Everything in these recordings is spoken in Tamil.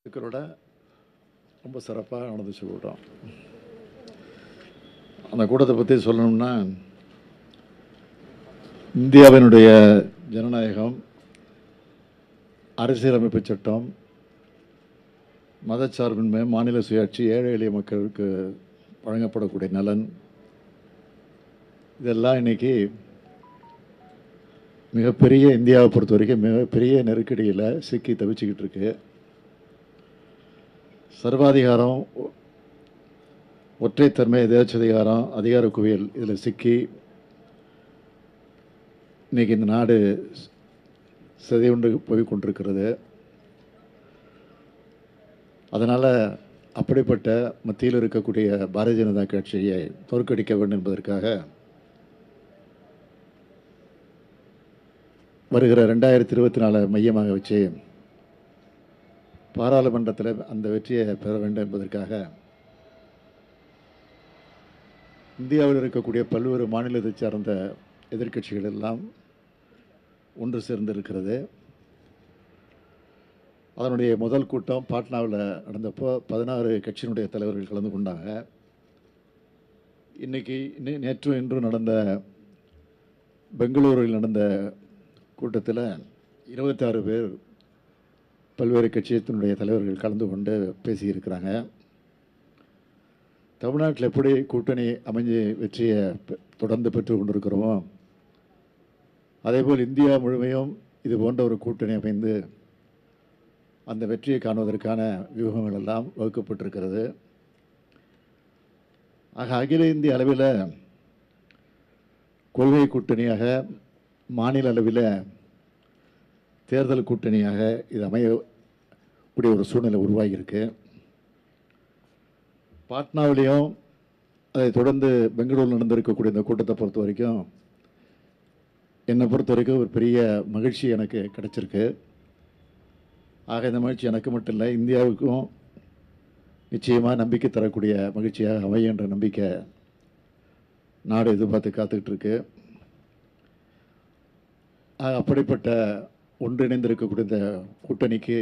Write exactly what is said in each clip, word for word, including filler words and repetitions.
இருக்கிறோட ரொம்ப சிறப்பாக நடந்துச்சு கூட்டம். அந்த கூட்டத்தை பற்றி சொல்லணும்னா, இந்தியாவினுடைய ஜனநாயகம், அரசியலமைப்பு சட்டம், மதச்சார்பின்மை, மாநில சுயாட்சி, ஏழை எளிய மக்களுக்கு வழங்கப்படக்கூடிய நலன், இதெல்லாம் இன்றைக்கி மிகப்பெரிய இந்தியாவை பொறுத்த வரைக்கும் மிகப்பெரிய நெருக்கடியில் சிக்கி தவிச்சுக்கிட்டு இருக்கு. சர்வாதிகாரம், ஒற்றைத்தன்மை, எதேச்சதிகாரம், அதிகார குவியல் இதில் சிக்கி இன்றைக்கி இந்த நாடு சிதையுண்டு போய் கொண்டிருக்கிறது. அதனால் அப்படிப்பட்ட மத்தியில் இருக்கக்கூடிய பாரதிய ஜனதா கட்சியை தோற்கடிக்க வேண்டும் என்பதற்காக வருகிற ரெண்டாயிரத்தி இருபத்தி நாலு மையமாக வச்சு பாராளுமன்றத்தில் அந்த வெற்றியை பெற வேண்டும் என்பதற்காக இந்தியாவில் இருக்கக்கூடிய பல்வேறு மாநிலத்தை சார்ந்த எதிர்க்கட்சிகள் எல்லாம் ஒன்று சேர்ந்திருக்கிறது. அதனுடைய முதல் கூட்டம் பாட்னாவில் நடந்தப்போ பதினாறு கட்சியினுடைய தலைவர்கள் கலந்து கொண்டாங்க. இன்றைக்கி நேற்று இன்றும் நடந்த பெங்களூரில் நடந்த கூட்டத்தில் இருபத்தாறு பேர் பல்வேறு கட்சியினுடைய தலைவர்கள் கலந்து கொண்டு பேசியிருக்கிறாங்க. தமிழ்நாட்டில் எப்படி கூட்டணி அமைஞ்சு வெற்றியை தொடர்ந்து பெற்று கொண்டிருக்கிறோமோ, அதேபோல் இந்தியா முழுமையும் இது போன்ற ஒரு கூட்டணி அமைந்து அந்த வெற்றியை காணுவதற்கான வியூகங்கள் எல்லாம் வகுக்கப்பட்டிருக்கிறது. ஆக அகில இந்திய அளவில் கொள்கை கூட்டணியாக, மாநில அளவில் தேர்தல் கூட்டணியாக இது அமையக்கூடிய ஒரு சூழ்நிலை உருவாகியிருக்கு. பாட்னாவிலையும் அதை தொடர்ந்து பெங்களூரில் நடந்திருக்கக்கூடிய இந்த கூட்டத்தை பொறுத்த வரைக்கும் என்னை பொறுத்த வரைக்கும் ஒரு பெரிய மகிழ்ச்சி எனக்கு கிடைச்சிருக்கு. ஆக இந்த மகிழ்ச்சி எனக்கு மட்டும் இல்லை, இந்தியாவுக்கும் நிச்சயமாக நம்பிக்கை தரக்கூடிய மகிழ்ச்சியாக அமையன்ற நம்பிக்கை நாடு எதிர்பார்த்து காத்துக்கிட்டு இருக்கு. அப்படிப்பட்ட ஒன்றிணைந்திருக்கக்கூடிய இந்த கூட்டணிக்கு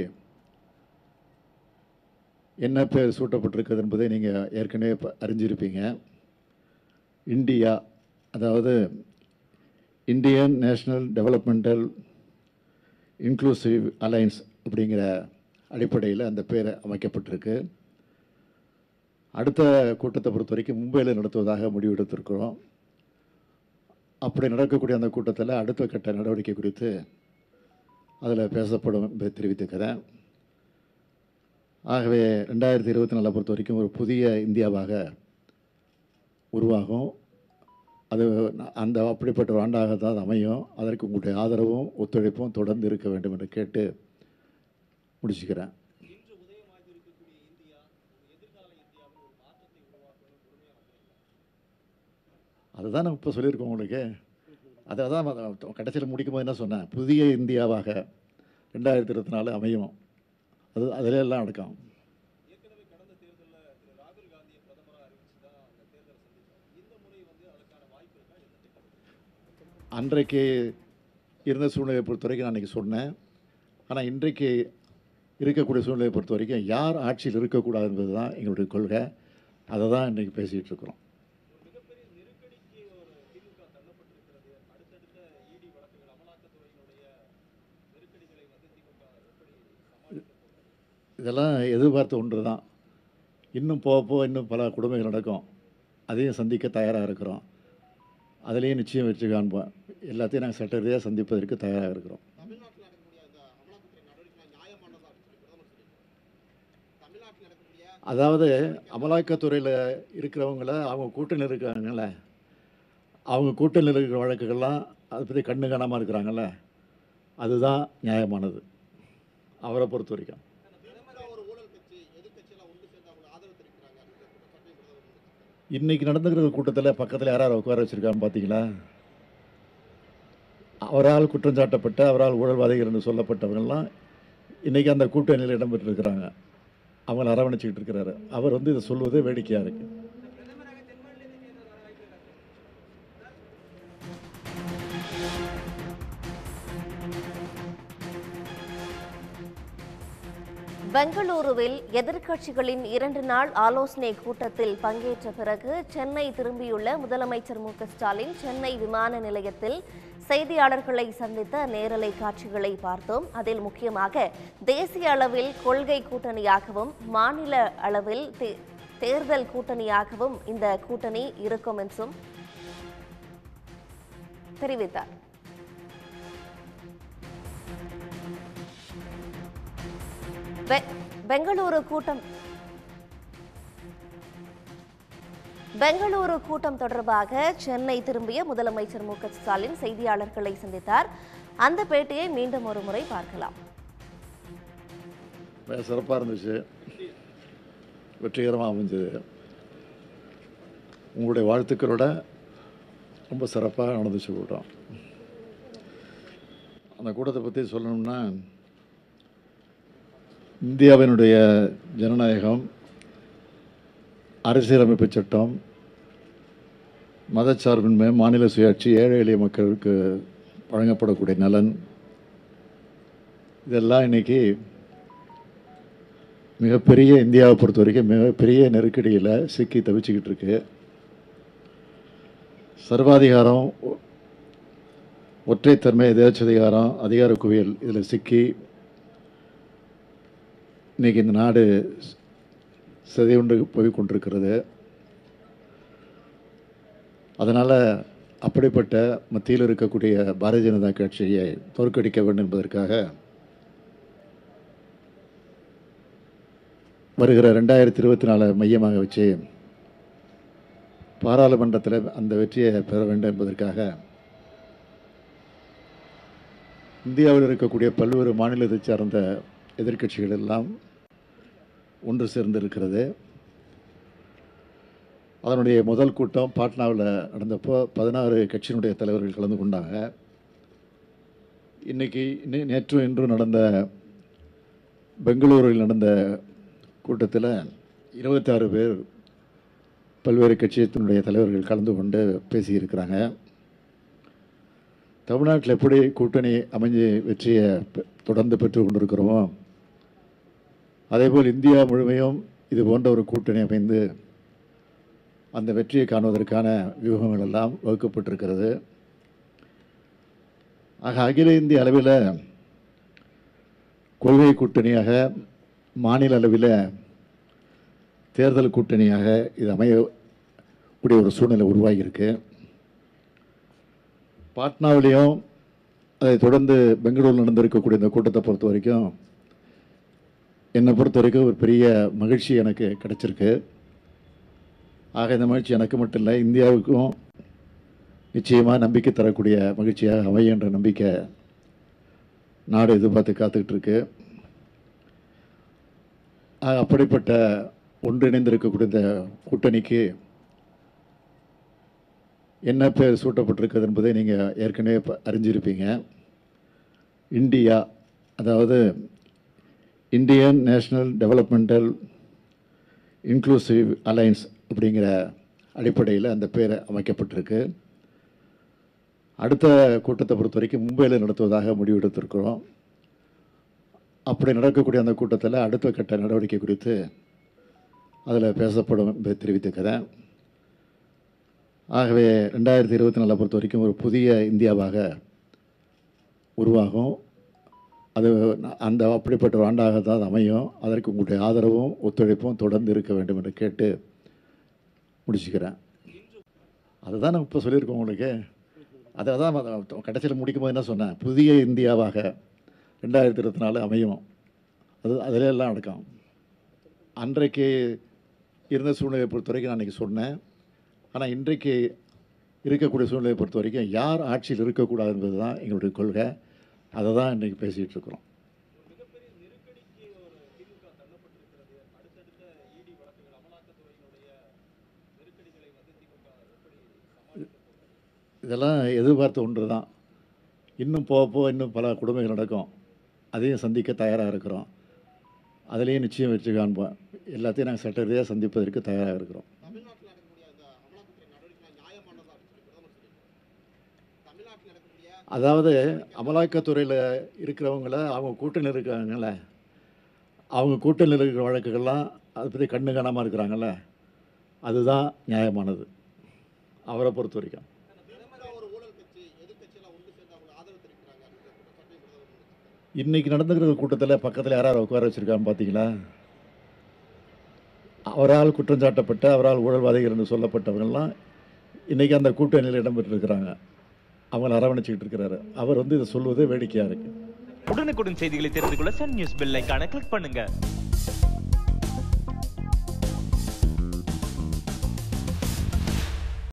என்ன பேர் சூட்டப்பட்டிருக்கிறது என்பதை நீங்கள் ஏற்கனவே அறிஞ்சிருப்பீங்க. இந்தியா, அதாவது Indian national developmental inclusive alliance அப்படிங்கிற அடிப்படையில் அந்த பேர் அமைக்கப்பட்டிருக்கு. அடுத்த கூட்டத்தை பொறுத்த வரைக்கும் மும்பையில் நடத்துவதாக முடிவெடுத்திருக்கிறோம். அப்படி நடக்கக்கூடிய அந்த கூட்டத்தில் அடுத்த கட்ட நடவடிக்கை குறித்து அதில் பேசப்படும் என்பதை தெரிவித்துக்கிறேன். ஆகவே ரெண்டாயிரத்தி இருபத்தி நாலை பொறுத்த வரைக்கும் ஒரு புதிய இந்தியாவாக உருவாகும். அது அந்த அப்படிப்பட்ட ஒரு ஆண்டாக தான் அமையும். அதற்கு உங்களுடைய ஆதரவும் ஒத்துழைப்பும் தொடர்ந்து இருக்க வேண்டும் என்று கேட்டு முடிச்சுக்கிறேன். அதுதான் நான் இப்போ சொல்லியிருக்கோம் உங்களுக்கு. அதை தான் கடைசியில் முடிக்கும் போது என்ன சொன்னேன், புதிய இந்தியாவாக ரெண்டாயிரத்தி இருபத்தி நாலு அமையும். அது அதில் எல்லாம் அடக்கம். அன்றைக்கு இருந்த சூழ்நிலையை பொறுத்த வரைக்கும் நான் இன்றைக்கி சொன்னேன். ஆனால் இன்றைக்கு இருக்கக்கூடிய சூழ்நிலையை பொறுத்த வரைக்கும் யார் ஆட்சியில் இருக்கக்கூடாது என்பது தான் எங்களுடைய கொள்கை. அதை தான் இன்றைக்கி பேசிகிட்டு இருக்கிறோம். இதெல்லாம் எதிர்பார்த்த ஒன்று தான். இன்னும் போக போக இன்னும் பல கொடுமைகள் நடக்கும். அதையும் சந்திக்க தயாராக இருக்கிறோம். அதுலேயும் நிச்சயம் வச்சு காண்போம். எல்லாத்தையும் நாங்கள் சட்ட ரீதியாக சந்திப்பதற்கு தயாராக இருக்கிறோம். அதாவது அமலாக்கத்துறையில் இருக்கிறவங்கள அவங்க கூட்டணியில் இருக்காங்கல்ல, அவங்க கூட்டணியில் இருக்கிற வழக்குகள்லாம் அதை பற்றி கண்ணு காணாமல் இருக்கிறாங்கல்ல, அதுதான் நியாயமானது அவரை பொறுத்த வரைக்கும். இன்றைக்கி நடந்துக்கிற கூட்டத்தில் பக்கத்தில் யாராவது உட்கார வச்சுருக்கான்னு பார்த்தீங்களா? அவரால் குற்றம் சாட்டப்பட்ட, அவரால் ஊழல்வாதிகள் என்று சொல்லப்பட்டவங்கள்லாம் இன்றைக்கி அந்த கூட்டணியில் இடம்பெற்றிருக்கிறாங்க. அவங்கள அரவணைச்சிக்கிட்டு இருக்கிறாரு. அவர் வந்து இதை சொல்வது வேடிக்கையாக இருக்குது. பெங்களூருவில் எதிர்க்கட்சிகளின் இரண்டு நாள் ஆலோசனை கூட்டத்தில் பங்கேற்ற பிறகு சென்னை திரும்பியுள்ள முதலமைச்சர் மு க ஸ்டாலின் சென்னை விமான நிலையத்தில் செய்தியாளர்களை சந்தித்த நேரலை காட்சிகளை பார்த்தோம். அதில் முக்கியமாக தேசிய அளவில் கொள்கை கூட்டணியாகவும் மாநில அளவில் தேர்தல் கூட்டணியாகவும் இந்த கூட்டணி இருக்கும் என்றும் தெரிவித்தார். பெங்களூரு கூட்டம் பெங்களூரு கூட்டம் தொடர்பாக சென்னை திரும்பிய முதலமைச்சர் மு க ஸ்டாலின் செய்தியாளர்களை சந்தித்தார். அந்த பேட்டியை மீண்டும் ஒரு முறை பார்க்கலாம். சிறப்பாக இருந்துச்சு, வெற்றிகரமாக அமைஞ்சது. உங்களுடைய வாழ்த்துக்களோட ரொம்ப சிறப்பாக நடந்துச்சு கூட்டம். அந்த கூட்டத்தை பற்றி சொல்லணும்னா, இந்தியாவினுடைய ஜனநாயகம், அரசியலமைப்பு சட்டம், மதச்சார்பின்மை, மாநில சுயாட்சி, ஏழை எளிய மக்களுக்கு வழங்கப்படக்கூடிய நலன், இதெல்லாம் இன்றைக்கி மிகப்பெரிய இந்தியாவை பொறுத்த வரைக்கும் மிகப்பெரிய நெருக்கடியில் சிக்கி தவிச்சுக்கிட்டு இருக்கு. சர்வாதிகாரம், ஒற்றைத்தன்மை, எதேச்சதிகாரம், அதிகார குவியல் இதில் சிக்கி இன்றைக்கி இந்த நாடு சிதையுண்டு போய் கொண்டிருக்கிறது. அதனால் அப்படிப்பட்ட மத்தியில் இருக்கக்கூடிய பாரதிய ஜனதா கட்சியை தோற்கடிக்க வேண்டும் என்பதற்காக வருகிற ரெண்டாயிரத்தி இருபத்தி நாலு மையமாக வச்சு பாராளுமன்றத்தில் அந்த வெற்றியை பெற வேண்டும் என்பதற்காக இந்தியாவில் இருக்கக்கூடிய பல்வேறு மாநிலத்தை சார்ந்த எதிர்க்கட்சிகள் எல்லாம் ஒன்று சேர்ந்து இருக்கிறது. அதனுடைய முதல் கூட்டம் பாட்னாவில் நடந்தப்போ பதினாறு கட்சியினுடைய தலைவர்கள் கலந்து கொண்டாங்க. இன்றைக்கி நேற்றும் இன்றும் நடந்த பெங்களூரில் நடந்த கூட்டத்தில் இருபத்தாறு பேர் பல்வேறு கட்சியினுடைய தலைவர்கள் கலந்து கொண்டு பேசியிருக்கிறாங்க. தமிழ்நாட்டில் எப்படி கூட்டணி அமைஞ்சு வெற்றியை தொடர்ந்து பெற்று கொண்டிருக்கிறோமோ, அதேபோல் இந்தியா முழுமையும் இது போன்ற ஒரு கூட்டணி அமைந்து அந்த வெற்றியை காணுவதற்கான வியூகங்கள் எல்லாம் வகுக்கப்பட்டிருக்கிறது. ஆக அகில இந்திய அளவில் கொள்கை கூட்டணியாக, மாநில அளவில் தேர்தல் கூட்டணியாக இது அமையக்கூடிய ஒரு சூழ்நிலை உருவாகியிருக்கு. பாட்னாவிலையும் அதை தொடர்ந்து பெங்களூரில் நடந்திருக்கக்கூடிய இந்த கூட்டத்தை பொறுத்த வரைக்கும் என்னை பொறுத்த வரைக்கும் ஒரு பெரிய மகிழ்ச்சி எனக்கு கிடைச்சிருக்கு. ஆக இந்த மகிழ்ச்சி எனக்கு மட்டும் இல்லை, இந்தியாவுக்கும் நிச்சயமாக நம்பிக்கை தரக்கூடிய மகிழ்ச்சியாக அமையும் என்ற நம்பிக்கை நாடு எதிர்பார்த்து காத்துக்கிட்டு இருக்கு. ஆக அப்படிப்பட்ட ஒன்றிணைந்திருக்கக்கூடிய இந்த கூட்டணிக்கு என்ன பேர் சூட்டப்பட்டிருக்கிறது என்பதை நீங்கள் ஏற்கனவே அறிஞ்சிருப்பீங்க. இந்தியா, அதாவது Indian national developmental inclusive alliance அப்படிங்கிற அடிப்படையில் அந்த பேர் அமைக்கப்பட்டிருக்கு. அடுத்த கூட்டத்தை பொறுத்த வரைக்கும் மும்பையில் நடத்துவதாக முடிவெடுத்திருக்கிறோம். அப்படி நடக்கக்கூடிய அந்த கூட்டத்தில் அடுத்த கட்ட நடவடிக்கை குறித்து அதில் பேசப்படும் என்பதை தெரிவித்திருக்கிறேன். ஆகவே ரெண்டாயிரத்தி இருபத்தி நாலை பொறுத்த வரைக்கும் ஒரு புதிய இந்தியாவாக உருவாகும். அது அந்த அப்படிப்பட்ட ஒரு ஆண்டாக தான் அமையும். அதற்கு உங்களுடைய ஆதரவும் ஒத்துழைப்பும் தொடர்ந்து இருக்க வேண்டும் என்று கேட்டு முடிச்சுக்கிறேன். அதுதான் நான் இப்போ சொல்லியிருக்கோம் உங்களுக்கு. அதை தான் கடைசியில் முடிக்கும் போது என்ன சொன்னேன், புதிய இந்தியாவாக ரெண்டாயிரத்தி இருபத்தி நாலு அமையும். அது அதில் எல்லாம் அடக்கம். அன்றைக்கு இருந்த சூழ்நிலையை பொறுத்த வரைக்கும் நான் இன்றைக்கி சொன்னேன். ஆனால் இன்றைக்கு இருக்கக்கூடிய சூழ்நிலையை பொறுத்த வரைக்கும் யார் ஆட்சியில் இருக்கக்கூடாது என்பது தான் எங்களுடைய கொள்கை. அதை தான் இன்றைக்கி பேசிகிட்டு இருக்கிறோம். இதெல்லாம் எதிர்பார்த்த ஒன்று தான். இன்னும் போக போக இன்னும் பல கொடுமைகள் நடக்கும். அதையும் சந்திக்க தயாராக இருக்கிறோம். அதுலேயும் நிச்சயம் வெற்றி காண்போம். எல்லாத்தையும் நாங்கள் சட்ட ரீதியாக சந்திப்பதற்கு தயாராக இருக்கிறோம். அதாவது அமலாக்கத்துறையில் இருக்கிறவங்கள அவங்க கூட்டணி இருக்காங்கல்ல, அவங்க கூட்டணியில் இருக்கிற வழக்குகள்லாம் அதை பற்றி கண்ணு காணாமல் இருக்கிறாங்கல்ல, அதுதான் நியாயமானது அவரை பொறுத்த வரைக்கும். இன்றைக்கி நடந்துக்கிற கூட்டத்தில் பக்கத்தில் யாராவது உட்கார வச்சுருக்கான்னு பார்த்தீங்களா? அவரால் குற்றம் சாட்டப்பட்ட, அவரால் ஊழல்வாதிகள் என்று சொல்லப்பட்டவர்கள்லாம் இன்றைக்கி அந்த கூட்டணியில் இடம்பெற்றிருக்கிறாங்க. அவங்களை அரவணைச்சிக்கிட்டு இருக்கிறாரு. அவர் வந்து இதை சொல்வது வேடிக்கையாக இருக்குது. உடனுக்குடன் செய்திகளை தெரிந்து கொள்ள சன் நியூஸ் பெல் ஐகானை கிளிக் பண்ணுங்க.